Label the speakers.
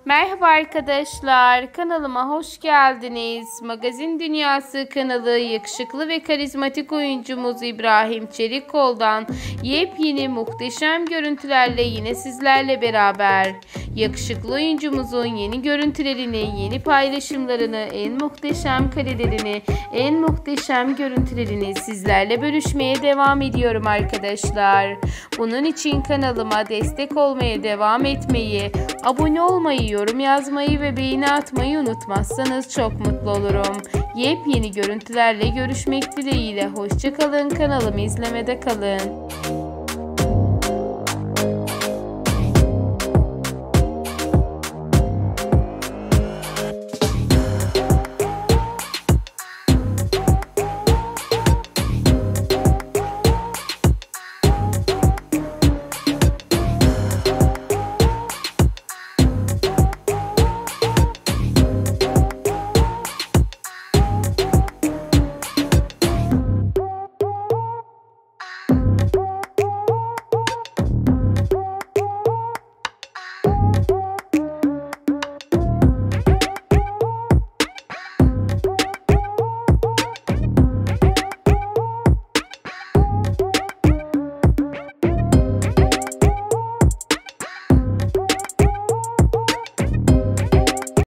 Speaker 1: Merhaba arkadaşlar, kanalıma hoş geldiniz. Magazin Dünyası kanalı yakışıklı ve karizmatik oyuncumuz İbrahim Çelikkol'dan yepyeni muhteşem görüntülerle yine sizlerle beraber. Yakışıklı oyuncumuzun yeni görüntülerini, yeni paylaşımlarını, en muhteşem karelerini, en muhteşem görüntülerini sizlerle bölüşmeye devam ediyorum arkadaşlar. Bunun için kanalıma destek olmaya devam etmeyi, abone olmayı, yorum yazmayı ve beğeni atmayı unutmazsanız çok mutlu olurum. Yepyeni görüntülerle görüşmek dileğiyle. Hoşça kalın, kanalımı izlemede kalın.